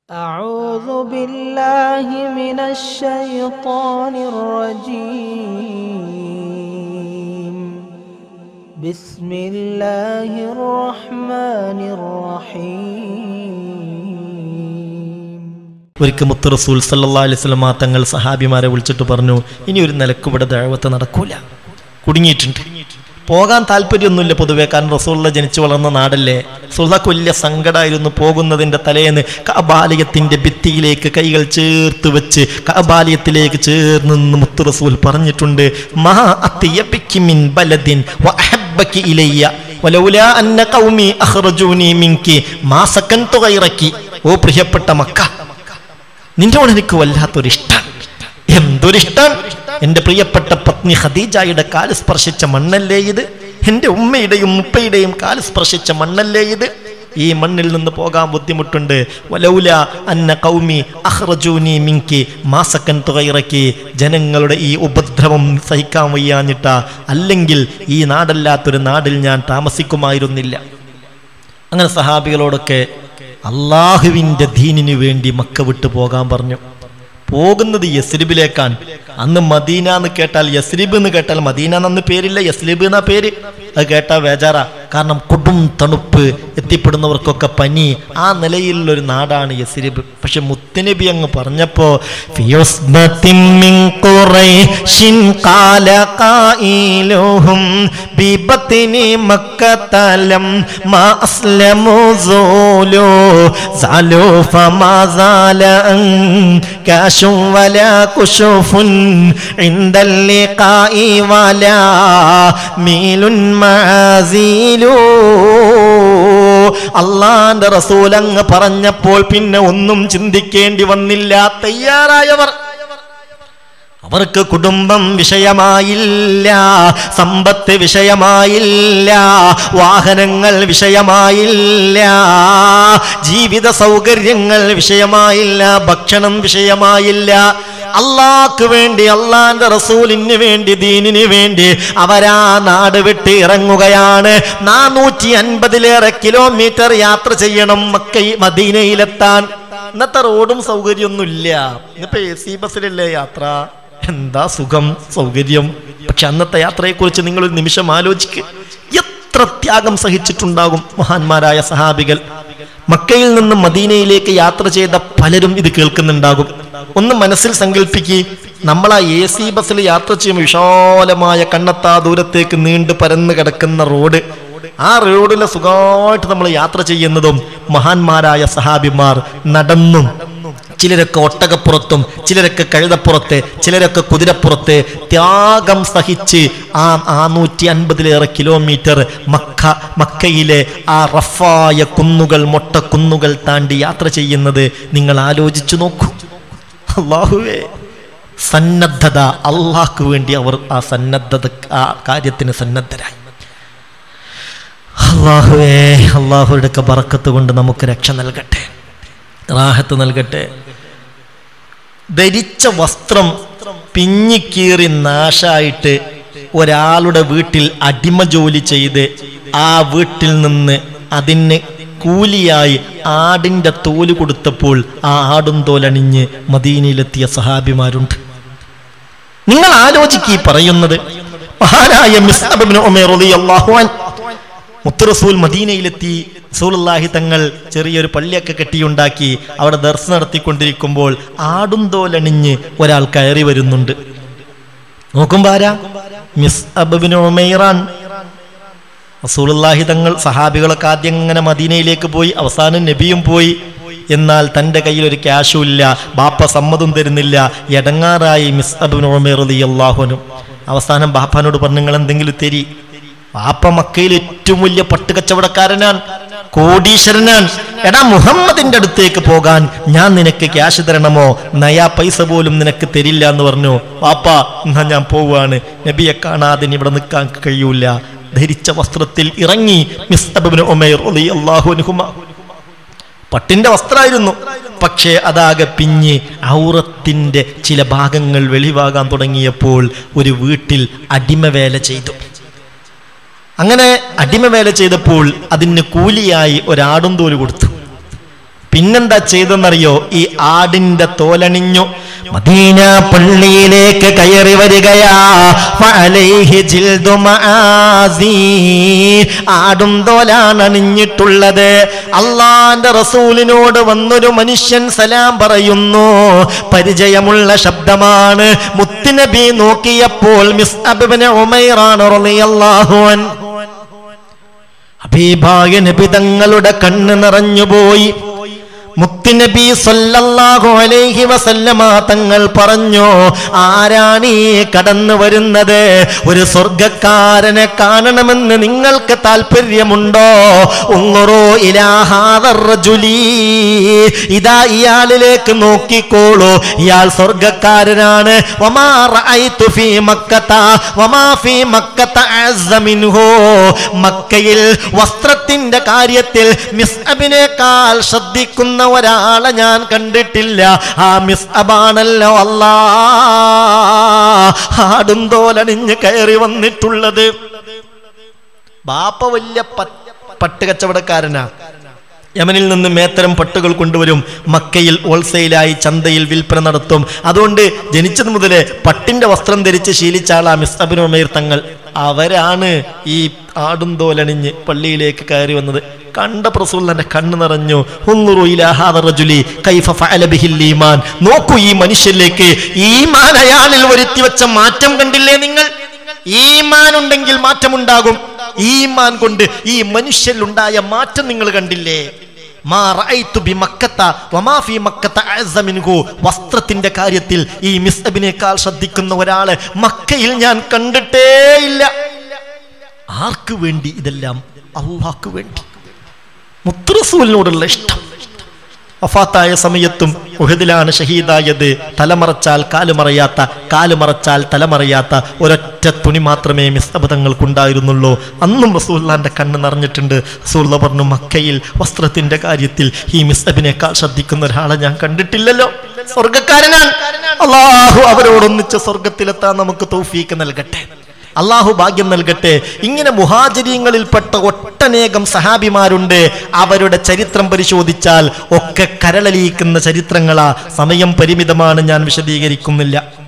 أعوذ بالله من الشيطان الرجيم بسم الله الرحمن الرحيم. ഒരിക്കൽ മുത്ത് റസൂൽ സല്ലല്ലാഹു അലൈഹി വസല്ലം തങ്ങൾ സഹാബിമാരെ വിളിച്ചിട്ട് പറഞ്ഞു, ഇനി ഒരു നിലക്ക് ഇവിടെ ദഅവത്ത് നടക്കൂല, കുടുങ്ങിയിട്ടുണ്ട്. പോകാൻ താല്പര്യമൊന്നുമില്ല പൊതുവെ, കാരണം റസൂലുള്ളാഹി ജനിച്ചു വളർന്ന നാടല്ലേ. റസൂലുള്ളാഹിക്ക് വലിയ സങ്കടമായിരുന്നു. പോകുന്നതിൻ്റെ തലേന്ന് കഅബാലയത്തിൻ്റെ ഭിത്തിയിലേക്ക് കൈകൾ ചേർത്ത് വെച്ച് കഅബാലയത്തിലേക്ക് ചേർന്ന് നിന്ന് മുത്ത് റസൂൽ പറഞ്ഞിട്ടുണ്ട്, മാ അത്യബികി മിൻ ബലദിൻ വഅഹബ്ബകി ഇലയ്യ വലൗലാ അന്ന ഖൗമി അഖ്റജൂനി മിൻകി മാ സകൻതു ഗൈറകി. ഓ പ്രിയപ്പെട്ട മക്ക, നിന്നോട് എനിക്ക് വല്ലാത്തൊരിഷ്ടം. എന്തൊരിഷ്ടം! എൻ്റെ പ്രിയപ്പെട്ട പത്നി ഖദീജയുടെ കാല് സ്പർശിച്ച മണ്ണല്ലേ ഇത്? എൻ്റെ ഉമ്മയുടെയും ഉപ്പയുടെയും കാല് സ്പർശിച്ച മണ്ണല്ലേ ഇത്? ഈ മണ്ണിൽ നിന്ന് പോകാൻ ബുദ്ധിമുട്ടുണ്ട്. വലൗല അന്ന ഖൗമി അഖ്റജൂനി മിൻകി മാ സകൻതു ഗൈറകി. ജനങ്ങളുടെ ഈ ഉപദ്രവം സഹിക്കാൻ വയ്യാഞ്ഞിട്ടാ, അല്ലെങ്കിൽ ഈ നാടല്ലാത്തൊരു നാടിൽ ഞാൻ താമസിക്കുമായിരുന്നില്ല. അങ്ങനെ സഹാബികളോടൊക്കെ അള്ളാഹുവിൻ്റെ ദീനിനു വേണ്ടി മക്ക വിട്ടു പോകാൻ പറഞ്ഞു. പോകുന്നത് യസ്രിബിലേക്കാണ്. അന്ന് മദീന എന്ന് കേട്ടാൽ, യസ്രിബ് എന്ന് കേട്ടാൽ, മദീന എന്നന്ന് പേരില്ല, യസ്രിബ് എന്നാ പേര്. അത് കേട്ടാൽ വേജാറാ, കാരണം കൊടും തണുപ്പ്, എത്തിപ്പെടുന്നവർക്കൊക്കെ പനി, ആ നിലയിലുള്ളൊരു നാടാണ് യസ്രിബ്. പക്ഷെ മുത്തുനബി അങ്ങ് പറഞ്ഞപ്പോ അള്ളാന്റെ റസൂൽ അങ്ങ് പറഞ്ഞപ്പോൾ പിന്നെ ഒന്നും ചിന്തിക്കേണ്ടി വന്നില്ല. തയ്യാറായവർ, അവർക്ക് കുടുംബം വിഷയമായില്ല, സമ്പത്ത് വിഷയമായില്ല, വാഹനങ്ങൾ വിഷയമായില്ല, ജീവിത സൗകര്യങ്ങൾ വിഷയമായില്ല, ഭക്ഷണം വിഷയമായില്ല. അള്ളാഹ്ക്ക് വേണ്ടി, അള്ളാന്റെ റസൂലിന് വേണ്ടി, ദീനിന് വേണ്ടി അവരാ നാട് വിട്ട് ഇറങ്ങുകയാണ്. 450 കിലോമീറ്റർ യാത്ര ചെയ്യണം മദീനയിലെത്താൻ. ഇന്നത്തെ റോഡും സൗകര്യമൊന്നുമില്ല. ഇന്നിപ്പോ AC ബസ്സിലല്ലേ യാത്ര, എന്താ സുഖം, സൗകര്യം. പക്ഷെ അന്നത്തെ യാത്രയെക്കുറിച്ച് നിങ്ങളൊരു നിമിഷം ആലോചിക്ക്. എത്ര ത്യാഗം സഹിച്ചിട്ടുണ്ടാകും മഹാന്മാരായ സഹാബികൾ. മക്കയിൽ നിന്ന് മദീനയിലേക്ക് യാത്ര ചെയ്ത പലരും ഇത് കേൾക്കുന്നുണ്ടാകും. ഒന്ന് മനസ്സിൽ സങ്കല്പിക്ക്, നമ്മൾ ആ AC ബസ്സിൽ യാത്ര ചെയ്യുമ്പോൾ വിശാലമായ കണ്ണെത്താ ദൂരത്തേക്ക് നീണ്ടു പരന്ന് കിടക്കുന്ന റോഡ്, ആ റോഡിലെ സുഖമായിട്ട് നമ്മൾ യാത്ര ചെയ്യുന്നതും മഹാന്മാരായ സഹാബിമാർ നടന്നും, ചിലരൊക്കെ ഒട്ടകപ്പുറത്തും, ചിലരൊക്കെ കഴുതപ്പുറത്ത്, ചിലരൊക്കെ കുതിരപ്പുറത്ത് ത്യാഗം സഹിച്ച് ആ 450 കിലോമീറ്റർ മക്കയിലെ ആ റഫായ കുന്നുകൾ, മൊട്ടക്കുന്നുകൾ താണ്ടി യാത്ര ചെയ്യുന്നത് നിങ്ങൾ ആലോചിച്ചു നോക്കൂ. അല്ലാഹുവേ, സന്നദ്ധത, അള്ളാഹ്ക്ക് വേണ്ടി അവർ ആ സന്നദ്ധത, ആ കാര്യത്തിന് സന്നദ്ധരായി. അല്ലാഹുവേ, അള്ളാഹുയുടെ ബറക്കത്ത് കൊണ്ട് നമുക്ക് രക്ഷ നൽകട്ടെ, റാഹത്ത് നൽകട്ടെ. ധരിച്ച വസ്ത്രം പിഞ്ഞിക്കീറി നാശായിട്ട് ഒരാളുടെ വീട്ടിൽ അടിമ ജോലി ചെയ്ത് ആ വീട്ടിൽ നിന്ന് അതിന് കൂലിയായി ആടിൻ്റെ തോല് കൊടുത്തപ്പോൾ ആ ആടും തോലണിഞ്ഞ് മദീനയിലെത്തിയ സഹാബിമാരുണ്ട്. നിങ്ങൾ ആലോചിക്കി പറയുന്നത്. മഹാനായ മിസ്അബ് ഇബ്നു ഉമൈർ റളിയല്ലാഹു അൻഹു മുത്ത് റസൂൽ മദീനയിലെത്തി. റസൂലുള്ളാഹി തങ്ങൾ ചെറിയൊരു പള്ളിയൊക്കെ കെട്ടിയുണ്ടാക്കി അവിടെ ദർസ് നടത്തിക്കൊണ്ടിരിക്കുമ്പോൾ ആടും തോലണിഞ്ഞ് ഒരാൾ കയറി വരുന്നുണ്ട്. നോക്കുമ്പോ ആരാ? മിസ്അബ് ഇബ്നു ഉമൈറാൻ. റസൂലുള്ളാഹി തങ്ങൾ, സഹാബികളൊക്കെ ആദ്യം ഇങ്ങനെ മദീനയിലേക്ക് പോയി, അവസാനം നബിയും പോയി. എന്നാൽ തൻ്റെ കയ്യിൽ ഒരു ക്യാഷും ഇല്ല, ബാപ്പ സമ്മതം തരുന്നില്ല. എടങ്ങാറായി മിസ്അബ് ഇബ്നു ഉമൈർ റളിയല്ലാഹു അൻഹു. അവസാനം ബാപ്പാനോട് പറഞ്ഞു, നിങ്ങൾ എന്തെങ്കിലും തരി. ബാപ്പ മക്കയിൽ ഏറ്റവും വലിയ പട്ടുകച്ചവടക്കാരനാണ്, കോടീശ്വരനാണ്. എടാ, മുഹമ്മദിന്റെ അടുത്തേക്ക് പോകാൻ ഞാൻ നിനക്ക് ക്യാഷ് തരണമോ? നയാ പൈസ പോലും നിനക്ക് തരില്ല എന്ന് പറഞ്ഞു. ബാപ്പ, എന്നാ ഞാൻ പോവാണ്, നബിയെ കാണാതെ ഇവിടെ നിൽക്കാൻ കഴിയൂല. ധരിച്ച വസ്ത്രത്തിൽ ഇറങ്ങി മിസ്അബ് ഇബ്നു ഉമൈർ റളിയല്ലാഹു അൻഹു. പട്ടിന്റെ വസ്ത്രമായിരുന്നു, പക്ഷേ അതാകെ പിഞ്ഞ് ഔറത്തിന്റെ ചില ഭാഗങ്ങൾ വെളിവാകാൻ തുടങ്ങിയപ്പോൾ ഒരു വീട്ടിൽ അടിമവേല ചെയ്തു. അങ്ങനെ അടിമവേല ചെയ്തപ്പോൾ അതിന് കൂലിയായി ഒരാടും തോല് കൊടുത്തു. പിന്നെന്താ ചെയ്തെന്നറിയോ? ഈ ആടിന്റെ തോലണിഞ്ഞു മദീന പള്ളിയിലേക്ക് കയറി വരികയാ. ഫഅലൈഹി ജിൽദു മആസി, ആടും തോലാണ് അണിഞ്ഞിട്ടുള്ളത്. അള്ളാന്റെ റസൂലിനോട് വന്നൊരു മനുഷ്യൻ സലാം പറയുന്നു. പരിചയമുള്ള ശബ്ദമാണ്. മുത്തുനബി നോക്കിയപ്പോൾ മിസ്അബ് ഇബ്നു ഉമൈറാണ് റളിയല്ലാഹു അൻഹു. ഹബീബായ നബി തങ്ങളുടെ കണ്ണ് നിറഞ്ഞുപോയി. മുത്തുനബി സല്ലല്ലാഹു അലൈഹി വസല്ലമ തങ്ങൾ പറഞ്ഞു, ആരാണീ കടന്നു വരുന്നത്? ഒരു സ്വർഗക്കാരനെ കാണണമെന്ന് നിങ്ങൾക്ക് താല്പര്യമുണ്ടോ? ഉൻദുറൂ ഇലാ ഹാദർ റജുലി, ഇതാ ഇയാളിലേക്ക് നോക്കിക്കോളൂ, ഇയാൾ സ്വർഗക്കാരനാണ്. വമാ റഅയ്തു ഫീ മക്കത വമാ ഫീ മക്കത അഅസ്സ മിൻഹു, മക്കയിൽ വസ്ത്രത്തിന്റെ കാര്യത്തിൽ മിസ്അബിനേക്കാൾ ശ്രദ്ധിക്കുന്ന ഒരാളെ ഞാൻ കണ്ടിട്ടില്ല. ആ മിസ്അബാണല്ലോ അല്ലാഹ് ആടും തോലണിഞ്ഞ് കയറി വന്നിട്ടുള്ളത്. ബാപ്പ വലിയ പട്ട് കച്ചവടക്കാരനാ. യമനിൽ നിന്ന് മേത്തരം പട്ടുകൾ കൊണ്ടുവരും. മക്കയിൽ ഹോൾസെയിലായി ചന്തയിൽ വിൽപ്പന നടത്തും. അതുകൊണ്ട് ജനിച്ചത് മുതലേ പട്ടിന്റെ വസ്ത്രം ധരിച്ച് ശീലിച്ച ആളാ മിസ്അബ് ഇബ്നു ഉമൈർ തങ്ങൾ. അവരാണ് ഈ ആടും തോലണിഞ്ഞ് പള്ളിയിലേക്ക് കയറി വന്നത്. കണ്ട റസൂലുള്ളാഹിന്റെ കണ്ണ് നിറഞ്ഞു. ഉൻദുറൂ ഇലാ ഹാദർ റജുലി കൈഫ ഫഅല ബിഹിൽ ഈമാൻ, നോക്കൂ ഈ മനുഷ്യനിലേക്ക്. ഈമാൻ അയാളിൽ വരുത്തി വെച്ച മാറ്റം കണ്ടില്ലേ നിങ്ങൾ? ഈമാൻ ഉണ്ടെങ്കിൽ മാറ്റമുണ്ടാകും. ഈമാൻ കൊണ്ട് ഈ മനുഷ്യരിലുണ്ടായ മാറ്റം നിങ്ങൾ കണ്ടില്ലേ? മാ റഅയ്തു ബി മക്കത വമാ ഫീ മക്കത അഅസ്സ മിൻഹു, വസ്ത്രത്തിന്റെ കാര്യത്തിൽ ഈ മിസ്അബിനേക്കാൾ ശ്രദ്ധിക്കുന്ന ഒരാളെ മക്കയിൽ ഞാൻ കണ്ടിട്ടേയില്ല. ആർക്ക് വേണ്ടി ഇതെല്ലാം? അല്ലാഹുക്ക് വേണ്ടി. മുത്ത് റസൂലിനോടുള്ള ഇഷ്ടം. വഫാത്തായ സമയത്തും ഉഹദിലാണ് ഷഹീദായത്. തലമറച്ചാൽ കാലുമറയാത്ത, കാലുമറച്ചാൽ തലമറയാത്ത ഒരൊറ്റ തുണി മാത്രമേ മിസ്അബ് തങ്ങൾക്കുണ്ടായിരുന്നുള്ളൂ. അന്നും റസൂലുള്ളാഹിന്റെ കണ്ണ് നിറഞ്ഞിട്ടുണ്ട്. റസൂലുള്ളാഹി പറഞ്ഞു, മക്കയിൽ വസ്ത്രത്തിന്റെ കാര്യത്തിൽ ഈ മിസ്അബിനേക്കാൾ ശ്രദ്ധിക്കുന്ന ഒരാളെ ഞാൻ കണ്ടിട്ടില്ലല്ലോ. സ്വർഗക്കാരനാണ്. അല്ലാഹു അവരോടൊന്നിച്ച് സ്വർഗത്തിലെത്താൻ നമുക്ക് തൗഫീക്ക് നൽകട്ടെ. അള്ളാഹു ഭാഗ്യം നൽകട്ടെ. ഇങ്ങനെ മുഹാജിരീങ്ങളിൽപ്പെട്ട ഒട്ടനേകം സഹാബിമാരുണ്ട്. അവരുടെ ചരിത്രം പരിശോധിച്ചാൽ ഒക്കെ കരളലിയിക്കുന്ന ചരിത്രങ്ങളാ. സമയം പരിമിതമാണ്, ഞാൻ വിശദീകരിക്കുന്നില്ല.